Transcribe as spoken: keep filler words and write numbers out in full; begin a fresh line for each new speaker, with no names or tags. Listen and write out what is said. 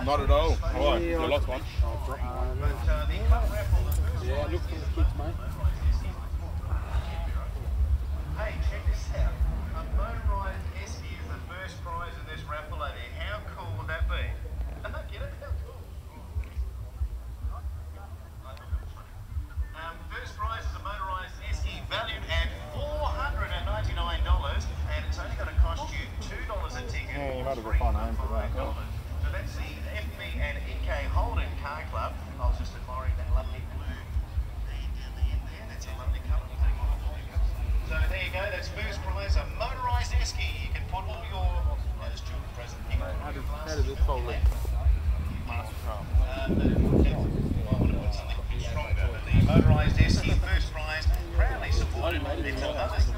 Not at all. Oh, you lost one.
Yeah, look for the kids, mate.
Hey, check this out. A motorised esky is the first prize in this raffle over here. How cool would that be? Get it? How cool. Um, first prize is a motorised esky valued at four hundred ninety-nine dollars, and it's only going to cost you two dollars a ticket.
Yeah, you might have a fun home for that.
So that's the F B and E K Holden Car Club. I was just admiring that lovely blue thing down the end there. That's a lovely colour. So there you go, that's first prize, a motorised esky. You can put all your, oh, there's children present. You can
How
put
did,
your
how did this fold in?
Um, well, I want to put something a bit stronger, but the motorised esky, first prize, proudly supported by Little Mothers.